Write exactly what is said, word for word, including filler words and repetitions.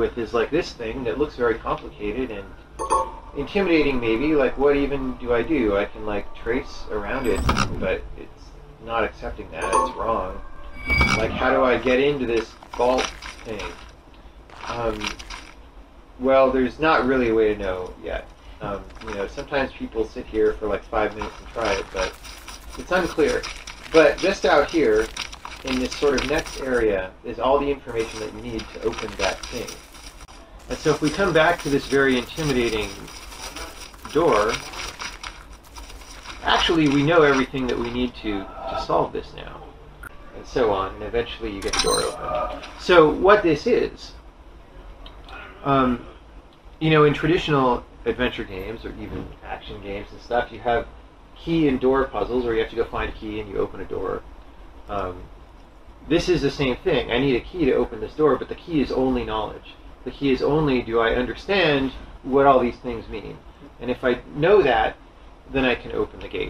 with is like this thing that looks very complicated and intimidating maybe. Like, what even do I do? I can like trace around it, but it's not accepting that. It's wrong. Like, how do I get into this vault thing? Um, well, there's not really a way to know yet. Um, you know, sometimes people sit here for like five minutes and try it, but it's unclear. But just out here, in this sort of next area, is all the information that you need to open that thing. And so if we come back to this very intimidating door, actually we know everything that we need to to solve this now. And so on, and eventually you get the door open. So what this is, um, you know, in traditional adventure games, or even action games and stuff, you have key and door puzzles, where you have to go find a key and you open a door. Um, this is the same thing. I need a key to open this door, but the key is only knowledge. The key is only, do I understand what all these things mean? And if I know that, then I can open the gate.